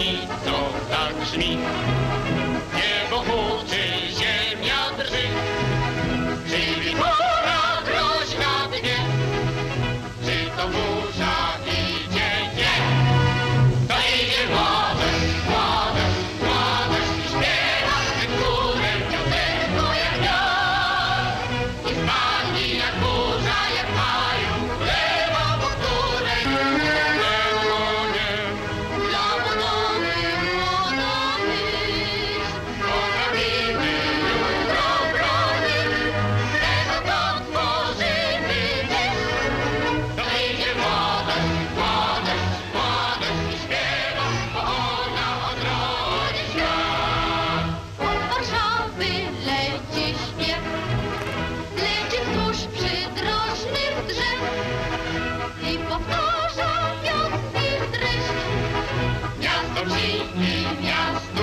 pszenicą tak brzmi. Niebo huczy, ziemia drży, czyli pora groźna dnie. Czy to burza idzie? Nie! To idzie młodość, młodość, młodość i śpiewa tym górem piosenką jak miar. I spadnie jak burza, jak mają lewa, po której ledwo nie. Dla młodych, poprawimy jutro brody, tego to tworzymy dziś. To idzie młodość, młodość, młodość i śpiewa, bo ona odrodzi świat. Od Warszawy leci śpiew, leci wzdłuż przydrożnych drzew i powtarza piosenki treść. Miasto brzmi, miasto